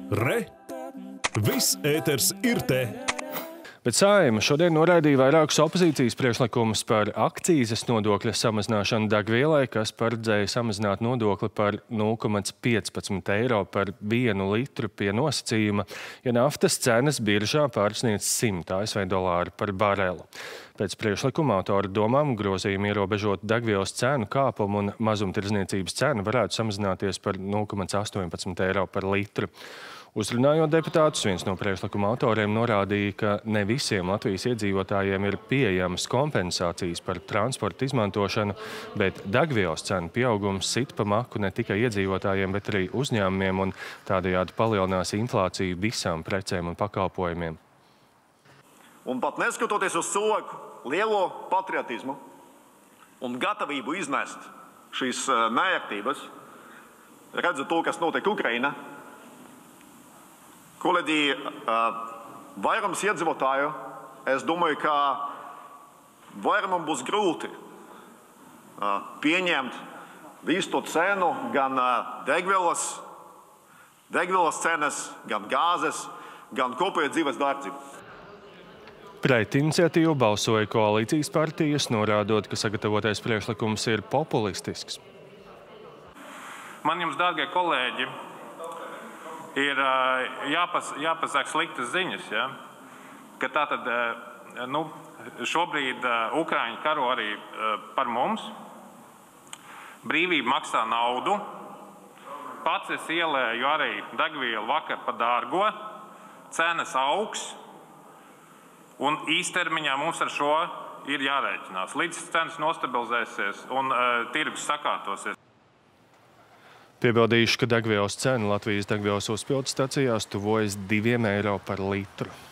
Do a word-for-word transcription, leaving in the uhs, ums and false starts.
Re! Viss ēters ir te! Bet Saeima šodien noraidīja vairākus opozīcijas priekšlikumus par akcīzes nodokļa samazināšanu degvielai, kas paredzēja samazināt nodokli par nulle komats piecpadsmit eiro par vienu litru pie nosacījuma, ja naftas cenas biržā pārsniedz simt A S V dolāru par barelu. Pēc priekšlikuma autora domām grozījumi ierobežot degvielas cenu kāpumu un mazumtirdzniecības cenu varētu samazināties par nulle komats astoņpadsmit eiro par litru. Uzrunājot deputātus, viens no priekšlikuma autoriem norādīja, ka ne visiem Latvijas iedzīvotājiem ir pieejamas kompensācijas par transporta izmantošanu, bet degvielas cenu pieaugums sit pa maku ne tikai iedzīvotājiem, bet arī uzņēmumiem un tādējādi palielinās inflāciju visām precēm un pakalpojumiem. Un pat neskatoties uz cilvēku lielo patriotismu un gatavību iznest šīs neērtības, redzu to, kas notiek Ukrainā. Kolēģi, vairums iedzīvotāju, es domāju, ka vairumam būs grūti pieņemt visu to cenu, gan degvielas, degvielas cenas, gan gāzes, gan kopējo dzīves dārdzību. Pret iniciatīvu balsoja koalīcijas partijas, norādot, ka sagatavotais priekšlikums ir populistisks. Man jums, dārgie kolēģi, ir jāpas, jāpasaka sliktas ziņas, ja? Ka tātad, nu, šobrīd Ukraiņi karo arī par mums. Brīvība maksā naudu. Pats es ielēju arī degvielu vakar pa dārgo. Cenas augs. Un īstermiņā mums ar šo ir jārēķinās. Līdz cenas nostabilizēsies un uh, tirgus sakārtosies. Piebildīšu, ka degvielas cena Latvijas degvielas uzpildes stacijās tuvojas diviem eiro par litru.